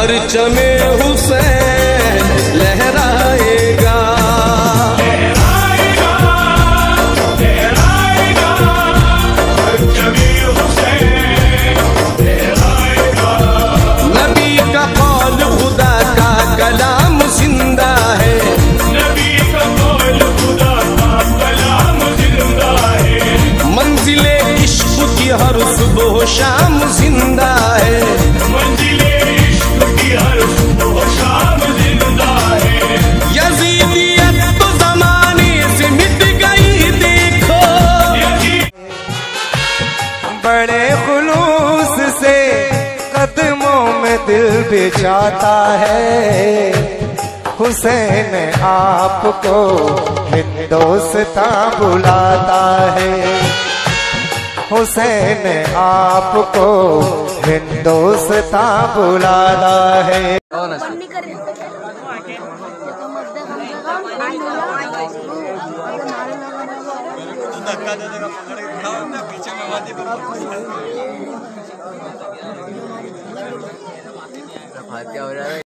परचमे हुसैन लहराएगा। नबी का कौल खुदा का कलाम जिंदा है, नबी का कौल खुदा का कलाम जिंदा है। मंजिले इश्क की हर सुबह शाम जिंदा है, मंजिले इश्क की हर सुबह शाम जिंदा है। यजीदियत तो जमाने से मिट गई देखो, बड़े खुलूस से कदमों में दिल बिछाता है। हुसैन आपको हिंदोस्तां बुलाता है, हुसैन आपको हिंदोस्तां बुलाता है। धक्का दे देगा, पकड़ के खड़ा होता है, पीछे में क्या हो रहा है।